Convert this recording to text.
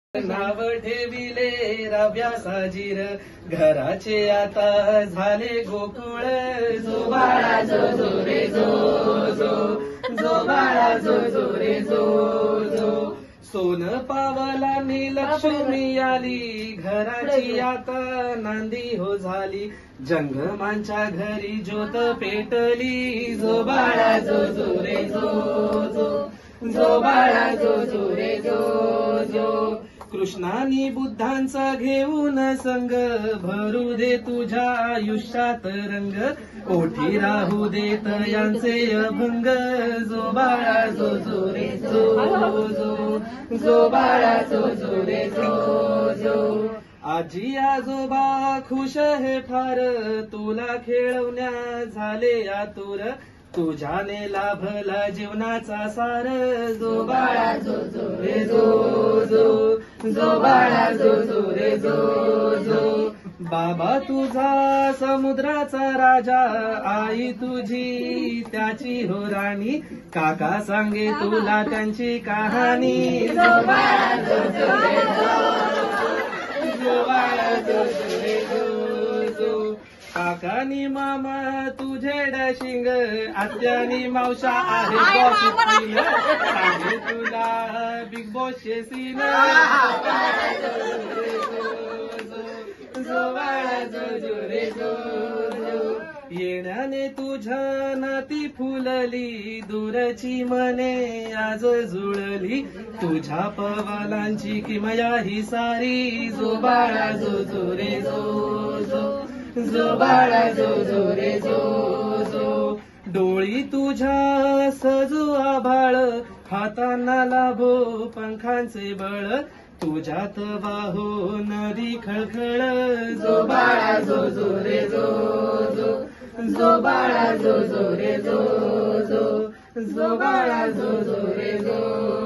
नाव ठेविले राव्या साजीर घराचे आता झाले गोकुळ जो बाळा जो जो रे जो जो जो बाळा जो जो रे जो जो सोन पावलांनी लक्ष्मी आली घराची आता नांदी हो झाली जंगमांच्या घरी ज्योत पेटली जो बाळा जो जो रे जो जो जो बाळा जो जो रे जो जो कृष्णानी बुद्धांचा घेऊन संग भरू दे तुझ्या आयुष्यात रंग ओठी राहू देत यांचे अभंग जो बाळा जो जो रे जो जो जो बाळा जो जो रे जो जो आजी आजोबा खुश हे फार तुला खेळवण्या झाले आतुर तुझ्याने लाभला जीवनाचा सार जो बाळा जो जो रे जो जो जो बाळा जो जो रे जो जो बाबा तुझा समुद्राचा राजा आई तुझी त्याची हो राणी काका सांगे तुला त्यांची कहाणी जो बाळा जो जो रे जो जो बाळा जो जो रे जो जो काकानी मामा तुझे डशिंग आत्यानी मावशा आहे सांगे तुला बिग बॉस चे सीन जो बाळा जो जो रे जो जो येण्याने तुझ्या नाती फुलली दूरची मने आज जुळली तुझ्या पवालांची किमया ही सारी जो बाळा जो जो रे जो जो जो बाळा जो जो रे जो जो डोळी तुझ्या सजू आभाळ हातांना लाभो पंखांचे बळ तुझ्यात वाहो नदी खळखळ जो बाळा जो जो रे जो जो जो बाळा जो जो रे जो जो जो बाळा जो जो रे जो